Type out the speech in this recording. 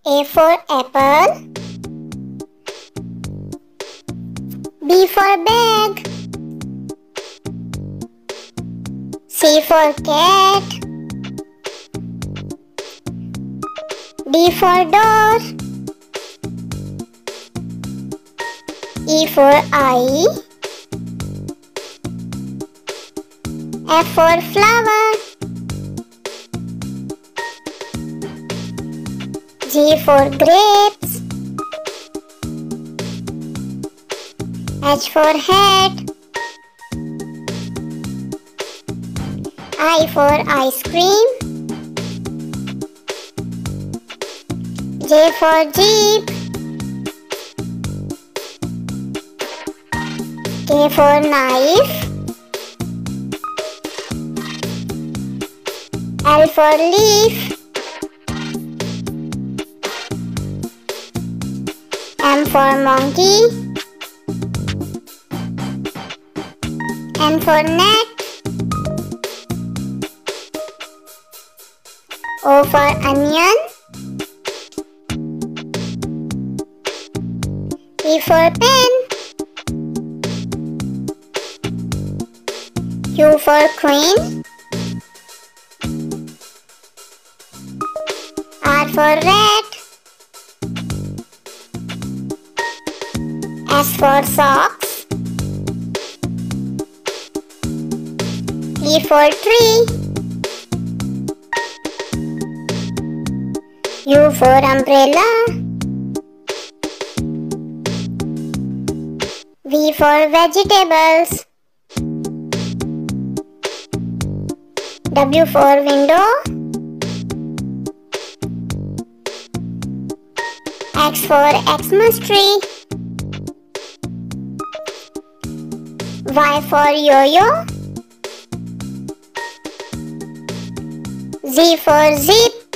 A for apple. B for bag. C for cat. D for door. E for eye. F for flower. G for grapes. H for hat. I for ice cream. J for jeep. K for knife. L for leaf. M for monkey. N for net. O for onion. P for pen. Q for queen. R for rat. S for socks. T for tree. U for umbrella. V for vegetables. W for window. X for Xmas tree. Y for yo-yo. Z for zip.